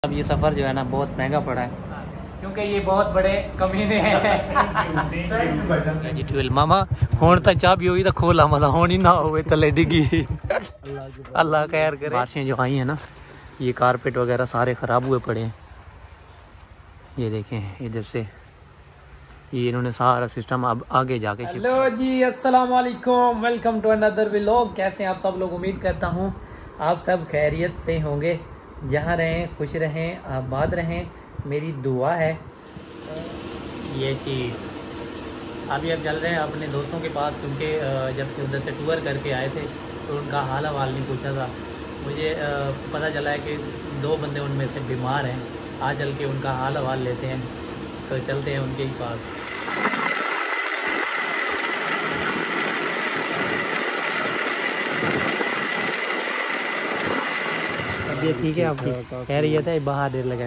अब ये सफ़र जो है ना बहुत महंगा पड़ा है क्योंकि ये बहुत बड़े कमीने हैं जी। 12 मामा हुण तो चाह भी हुई तो खोला मजा होनी ना हो तले डिगी अल्लाह खैर करे। बारिशें जो आई हैं ना ये कारपेट वगैरह सारे ख़राब हुए पड़े हैं। ये देखें इधर से ये इन्होंने सारा सिस्टम अब आगे जाके। हेलो जी, अस्सलाम वालेकुम, वेलकम टू अनदर व्लॉग। कैसे हैं आप सब लोग? उम्मीद करता हूँ आप सब खैरियत से होंगे, जहाँ रहें खुश रहें आबाद रहें, मेरी दुआ है। ये चीज़ अभी अब चल रहे हैं अपने दोस्तों के पास क्योंकि जब से उधर से टूर करके आए थे तो उनका हाल हवाल नहीं पूछा था। मुझे पता चला है कि 2 बंदे उनमें से बीमार हैं। आज चल के उनका हाल हवाल लेते हैं, तो चलते हैं उनके ही पास। ये ठीक है आपकी खैरियत है? बाहर देर लगे।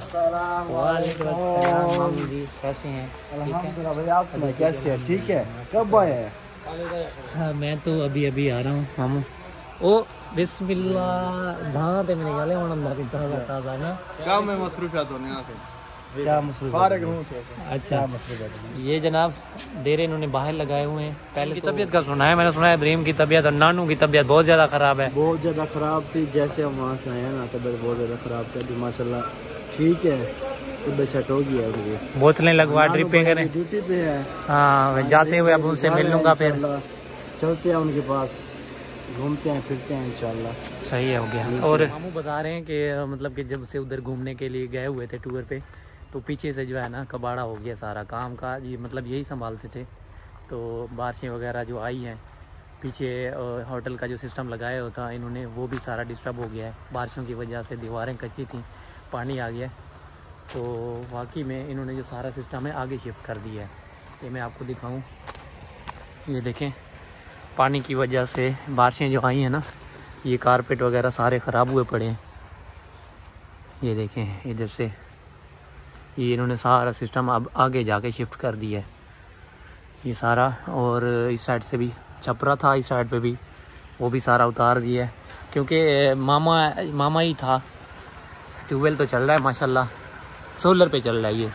मामू जी कैसे हैं? कैसे है? ठीक है। कब आए हैं? हाँ, मैं तो अभी अभी आ रहा हूँ मामू। ओ बिस्मिल्लाह धान ते मैंने गाले होना ना ताजा ना क्या मैं मसरूफियत होने यहाँ से क्या मसरूफियत हूँ। अच्छा ये जनाब डेरे इन्होंने बाहर लगाए हुए हैं। पहले की तबीयत का सुना है मैंने, सुना है इब्राहिम की तबीयत और नानू की तबीयत बहुत ज़्यादा ख़राब है। बहुत ज़्यादा ख़राब थी, जैसे हम वहाँ से आए हैं ना तबीयत बहुत ज़्यादा ख़राब थी। माशाल्लाह ठीक है, तबीयत सेट हो गया है। बोतलें लगवा ड्रिपें करें, ड्यूटी पे है। हाँ जाते हुए अब उनसे मिल लूँगा, फिर चलते हैं उनके पास, घूमते हैं फिरते हैं इंशाल्लाह। सही है, हो गया। और मामू बता रहे हैं कि मतलब कि जब से उधर घूमने के लिए गए हुए थे टूर पे, तो पीछे से जो है ना कबाड़ा हो गया सारा काम का। ये मतलब यही संभालते थे, तो बारिशें वगैरह जो आई हैं पीछे होटल का जो सिस्टम लगाया होता इन्होंने वो भी सारा डिस्टर्ब हो गया है। बारिशों की वजह से दीवारें कच्ची थी, पानी आ गया, तो वाकई में इन्होंने जो सारा सिस्टम है आगे शिफ्ट कर दिया है। ये मैं आपको दिखाऊँ, ये देखें पानी की वजह से बारिशें जो आई हैं ना ये कारपेट वगैरह सारे ख़राब हुए पड़े हैं। ये देखें इधर से ये इन्होंने सारा सिस्टम अब आगे जाके शिफ्ट कर दिया है ये सारा। और इस साइड से भी छपरा था, इस साइड पे भी वो भी सारा उतार दिया है क्योंकि मामा ही था। ट्यूबवेल तो चल रहा है माशाल्लाह, सोलर पे चल रहा है ये,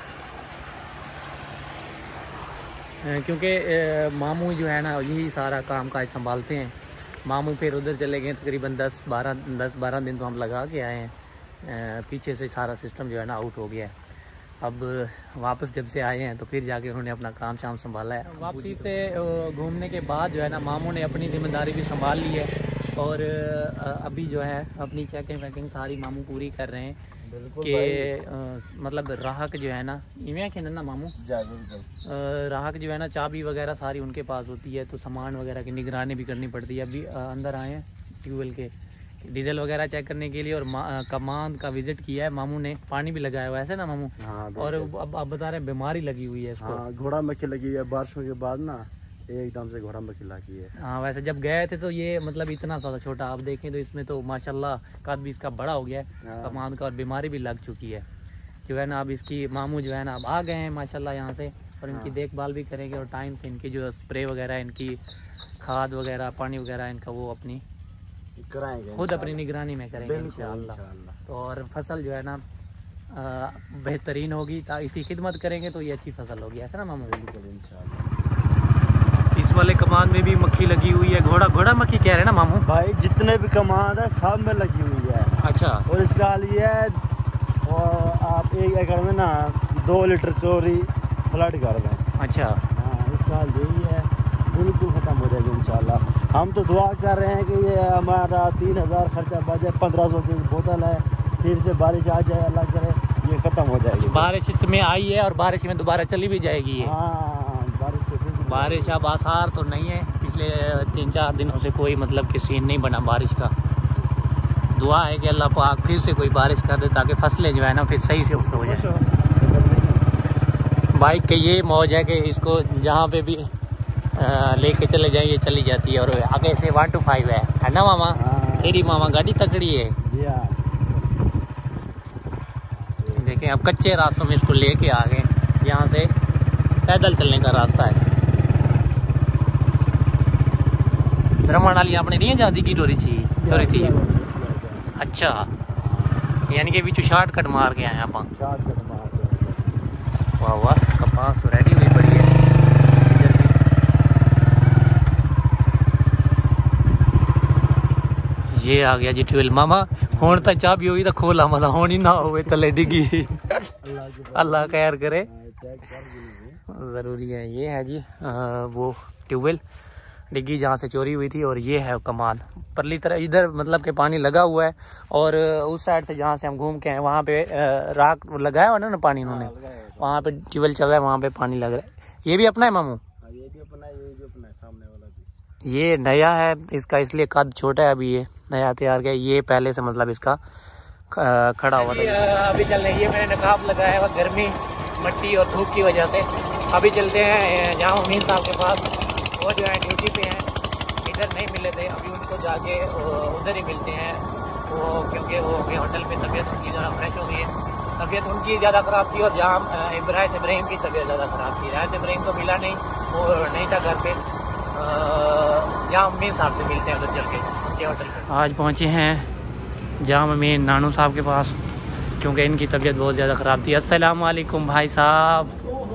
क्योंकि मामू जो है ना यही सारा काम काज संभालते हैं। मामू फिर उधर चले गए, तकरीबन 10-12 दिन तो हम लगा के आए हैं। पीछे से सारा सिस्टम जो है ना आउट हो गया है। अब वापस जब से आए हैं तो फिर जाके उन्होंने अपना काम शाम संभाला है। वापसी से घूमने के बाद जो है ना मामू ने अपनी ज़िम्मेदारी भी संभाल ली है और अभी जो है अपनी चेकिंग वैकिंग सारी मामू पूरी कर रहे हैं कि मतलब राहक जो है ना इवें के ना मामू राहक जो है ना चाबी वगैरह सारी उनके पास होती है, तो सामान वगैरह की निगरानी भी करनी पड़ती है। अभी अंदर आए हैं ट्यूबवेल के डीजल वगैरह चेक करने के लिए और कमान का विजिट किया है मामू ने। पानी भी लगाया हुआ है ऐसे ना मामू? हाँ, और अब बता रहे हैं बीमारी लगी हुई है इसको। हाँ, घोड़ा मक्खी लगी है बारिशों के बाद ना, एकदम से घोड़ा मक्खी लगी है। हाँ वैसे जब गए थे तो ये मतलब इतना सा छोटा, आप देखें तो इसमें तो माशाल्लाह कद भी इसका बड़ा हो गया है कमान का, और बीमारी भी लग चुकी है जो है ना। अब इसकी मामू जो है ना अब आ गए हैं माशाल्लाह यहाँ से, और इनकी देखभाल भी करेंगे और टाइम से इनकी जो स्प्रे वगैरह, इनकी खाद वगैरह, पानी वगैरह इनका वो अपनी कराएंगे, खुद अपनी निगरानी में करेंगे इंशाल्लाह। तो और फसल जो है ना बेहतरीन होगी, इसकी खिदमत करेंगे तो ये अच्छी फसल होगी, ऐसा ना मामू? इंशाल्लाह। इस वाले कमान में भी मक्खी लगी हुई है, घोड़ा मक्खी कह रहे हैं ना मामू? भाई जितने भी कमान है सब में लगी हुई है। अच्छा। और इसका हाल ये है, और आप 1 एकड़ में ना 2 लीटर चोरी फ्लड कर दें। अच्छा। हाँ, इसका हाल यही है, बिल्कुल ख़त्म हो जाएगी इंशाल्लाह। हम तो दुआ कर रहे हैं कि ये हमारा 3000 खर्चा बचे, 1500 की बोतल है, फिर से बारिश आ जाए, अल्लाह करे ये ख़त्म हो जाएगी। बारिश इसमें आई है और बारिश में दोबारा चली भी जाएगी ये। हाँ, बारिश अब आसार तो नहीं है, पिछले 3-4 दिनों से कोई मतलब कि सीन नहीं बना बारिश का। दुआ है कि अल्लाह पाक फिर से कोई बारिश कर दे ताकि फसलें जो है ना फिर सही से हो जाए। बाइक के ये मौज है कि इसको जहाँ पे भी लेके चले जाए ये चली जाती है, और आगे से 1 to 5 है ना मामा? तेरी मामा गाड़ी तकड़ी है। देखें अब कच्चे रास्तों में इसको लेके आ गए, यहाँ से पैदल चलने का रास्ता है। द्रमण वाली आपने नहीं जाती की चोरी थी? अच्छा यानी कि भी शॉर्ट कट मार के आए आप। शॉर्टकट मार के। वाह वाह, कपास रेडी हुई पड़ी है इधर भी। ये आ गया जी ट्यूबवेल मामा। हुण तो चाबी हुई तो खोला मसा, होनी ना हो तले डिगी। अल्लाह खैर करे, ज़रूरी है। ये है जी वो ट्यूबवेल डिग्गी जहाँ से चोरी हुई थी, और ये है कमान परली तरह इधर, मतलब कि पानी लगा हुआ है। और उस साइड से जहाँ से हम घूम के आए वहाँ पे राख लगाया हुआ ना पानी उन्होंने, वहाँ पे ट्यूबवेल चल रहा है, वहाँ पे पानी लग रहा है। ये भी अपना है मामू? ये भी अपना है, ये भी अपना है, सामने वाला भी। ये नया है, इसका इसलिए कद छोटा है, अभी ये नया तैयार किया। ये पहले से मतलब इसका खड़ा हुआ था। अभी चल रही है, मैंने नकाब लगाया हुआ गर्मी मट्टी और धूप की वजह से। अभी चलते हैं जहाँ अमीन साहब के पास, वो जो है ड्यूटी पे हैं, इधर नहीं मिले थे, अभी उनको जाके उधर ही मिलते हैं वो, क्योंकि वो होटल पे तबीयत उनकी ज़्यादा फ्रेश हो गई है। तबीयत उनकी ज़्यादा ख़राब थी, और जहाँ इब्राहिम की तबीयत ज़्यादा ख़राब थी। इब्राहिम तो मिला नहीं, वो नहीं था घर पे, जहाँ अमीन साहब से मिलते हैं उधर चल के होटल पे। आज पहुँचे हैं जाम अमीन नानू साहब के पास, क्योंकि इनकी तबीयत बहुत ज़्यादा ख़राब थी। अस्सलाम वालेकुम भाई साहब,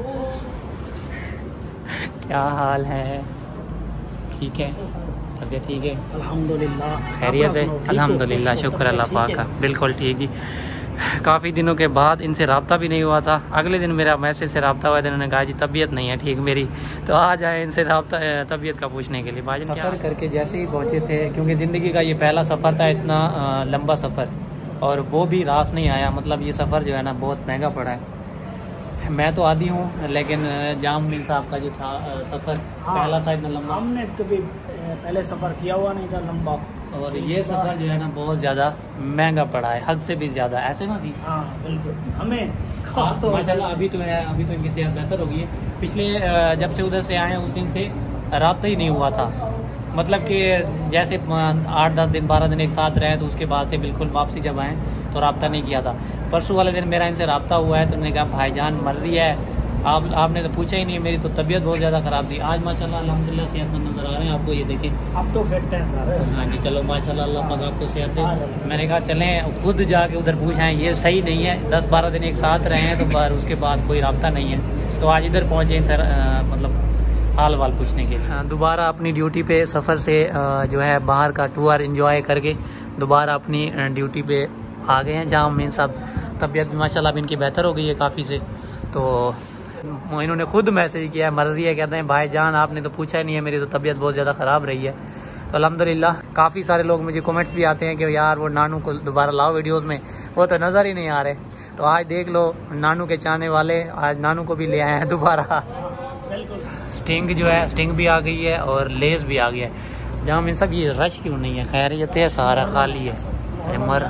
क्या हाल है? ठीक है, तबीयत ठीक है? अल्हम्दुलिल्लाह, खैरियत है? अल्हम्दुलिल्लाह, शुक्र अल्लाह पाक का, बिल्कुल ठीक जी। काफ़ी दिनों के बाद इनसे रब्ता भी नहीं हुआ था। अगले दिन मेरा मैसेज से रब्ता हुआ था, इन्होंने कहा जी तबीयत नहीं है ठीक मेरी, तो आ जाए इनसे रब्ता तबीयत का पूछने के लिए। भाईजान सफ़र करके जैसे ही पहुँचे थे, क्योंकि ज़िंदगी का ये पहला सफ़र था, इतना लंबा सफ़र, और वो भी रास नहीं आया। मतलब ये सफ़र जो है ना बहुत महंगा पड़ा है। मैं तो आदी हूँ, लेकिन जाम अमीन साहब का जो था सफ़र पहला था इतना लंबा, हमने कभी पहले सफ़र किया हुआ नहीं था लंबा, और ये सफ़र जो है ना बहुत ज़्यादा महंगा पड़ा है, हद से भी ज़्यादा। ऐसे ना थी? हाँ बिल्कुल, हमें माशाल्लाह अभी तो है, अभी तो इनकी सेहत बेहतर हो गई है। पिछले जब से उधर से आए हैं उस दिन से रब्ता ही नहीं हुआ था। मतलब कि जैसे 8-10 दिन 12 दिन एक साथ रहे, तो उसके बाद से बिल्कुल वापसी जब आए तो रब्ता नहीं किया था। परसों वाले दिन मेरा इनसे रब्ता हुआ है, तो उन्होंने कहा भाईजान मर रही है, आपने तो पूछा ही नहीं। मेरी तो तबीयत बहुत ज़्यादा ख़राब थी। आज माशाल्लाह अल्हम्दुलिल्लाह सेहतमंद नज़र आ रहे हैं आपको, ये देखें अब तो फिट हैं सारे। हाँ जी, चलो माशाल्लाह अल्लाह पाक आपको सेहत दे। मैंने कहा चलें खुद जाके उधर पूछाएं, ये सही नहीं है, 10-12 दिन एक साथ रहे हैं, तो बाहर उसके बाद कोई रब्ता नहीं है। तो आज इधर पहुँचे सर, मतलब हाल वाल पूछने के लिए। दोबारा अपनी ड्यूटी पे सफ़र से जो है बाहर का टूर एंजॉय करके दोबारा अपनी ड्यूटी पे आ गए हैं, जहाँ अमीन साहब तबीयत माशाल्लाह अब इनकी बेहतर हो गई है काफ़ी से। तो इन्होंने खुद मैसेज किया है, मर्जी है, कहते हैं भाईजान आपने तो पूछा ही नहीं है, मेरी तो तबीयत बहुत ज़्यादा ख़राब रही है। तो अल्हम्दुलिल्लाह काफ़ी सारे लोग मुझे कमेंट्स भी आते हैं कि यार वो नानू को दोबारा लाओ वीडियोज़ में, वो तो नज़र ही नहीं आ रहे। तो आज देख लो नानू के चाहने वाले, आज नानू को भी ले आए हैं दोबारा। स्टिंग जो है, स्टिंग भी आ गई है और लेस भी आ गया है। जहाँ इन सब ये रश क्यों नहीं है? खैरियत है, सारा खाली है मर।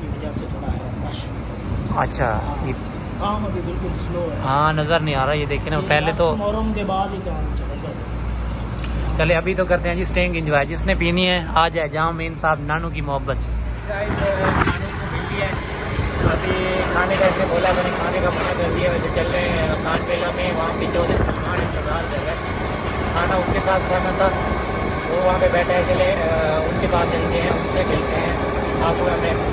अच्छा, ये काम अभी बिल्कुल स्लो है। हाँ नज़र नहीं आ रहा, ये देखे ना, पहले तो मुहर्रम के बाद ही काम चलेगा। चले अभी तो करते हैं जी स्टिंग एंजॉय, जिसने पीनी है आ जाए। जहाँ अमीन साहब नानू की मोहब्बत। अभी खाने का इसने बोला, मैंने खाने का मना कर दिया। वैसे चल रहे हैं खान पेला में, वहाँ पे चौधरी सलमान इंतजार कर रहे हैं। खाना उसके साथ खाना था, वो वहाँ पे बैठा है, चले उसके पास चलते हैं, उससे मिलते हैं आपको। हमें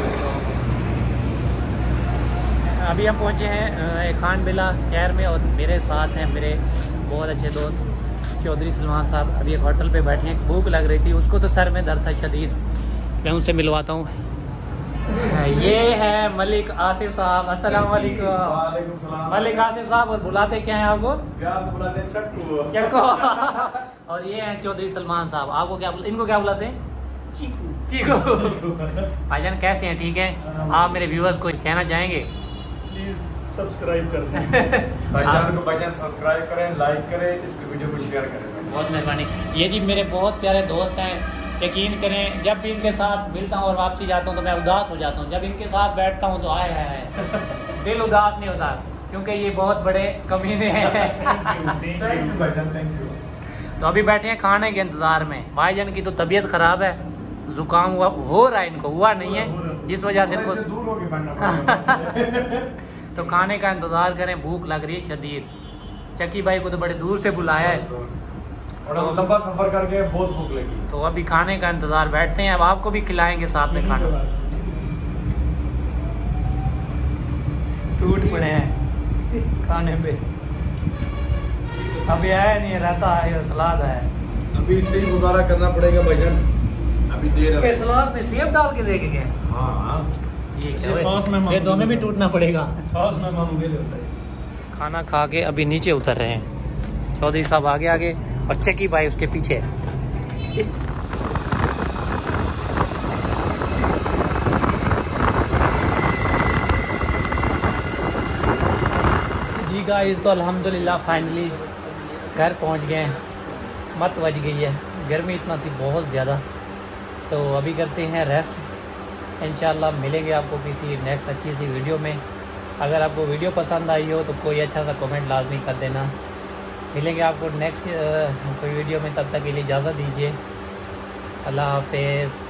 अभी हम पहुँचे हैं खान बेला शहर में, और मेरे साथ हैं मेरे बहुत अच्छे दोस्त चौधरी सलमान साहब। अभी एक होटल पे बैठे हैं, भूख लग रही थी, उसको तो सर में दर्द था शदीद। मैं उनसे मिलवाता हूँ। ये है मलिक आसिफ साहब। अस्सलाम वालेकुम। मलिक आसिफ साहब, और बुलाते क्या हैं आपको? प्यार से बुलाते हैं चक्कू। चक्को। और ये हैं चौधरी सलमान साहब। आपको क्या, इनको क्या बुलाते हैं? चीकू। चीकू। भाईजान कैसे हैं? ठीक है। आप मेरे व्यूअर्स को कहना चाहेंगे? प्लीज सब्सक्राइब कर दें भाईजान को, भाईजान सब्सक्राइब करें, लाइक करें, इस वीडियो को शेयर करें। बहुत मेहरबानी। ये जी मेरे बहुत प्यारे दोस्त हैं, यकीन करें जब भी इनके साथ मिलता हूँ और वापसी जाता हूँ तो मैं उदास हो जाता हूँ। जब इनके साथ बैठता हूँ तो आए है दिल उदास नहीं होता, क्योंकि ये बहुत बड़े कमीने हैं। थैंक यू भाईजान, थैंक यू। तो अभी बैठे हैं खाने के इंतज़ार में। भाईजान की तो तबीयत ख़राब है, ज़ुकाम हुआ हो रहा है, इनको हुआ नहीं है, इस वजह से इनको दूर होके बनना तो खाने का इंतज़ार करें, भूख लग रही है शदीद। चक्की भाई को तो बड़े दूर से बुलाया है, और लंबा सफर करके बहुत भूख लगी, तो अभी खाने का इंतज़ार बैठते हैं। अब आपको भी खिलाएंगे साथ में खाना। टूट पड़े हैं खाने पे। अभी आया नहीं, रहता है सलाद है, अभी इससे ही गुजारा करना पड़ेगा भाईजान, अभी देर है। सलाद में सेब डाल के देखेंगे। हाँ ये सॉस में फिर दोनों भी टूटना पड़ेगा। सॉस में मामूली होता है। खाना खा के अभी नीचे उतर रहे हैं, चौधरी साहब आगे आगे और चक्की भाई उसके पीछे। जी गाइस, तो अल्हम्दुलिल्लाह फाइनली घर पहुंच गए हैं। मत बज गई है, गर्मी इतना थी बहुत ज़्यादा। तो अभी करते हैं रेस्ट, इंशाल्लाह मिलेंगे आपको किसी नेक्स्ट अच्छी सी वीडियो में। अगर आपको वीडियो पसंद आई हो तो कोई अच्छा सा कमेंट लाजमी कर देना। मिलेंगे आपको नेक्स्ट कोई वीडियो में, तब तक के लिए इजाज़त दीजिए। अल्लाह हाफिज़।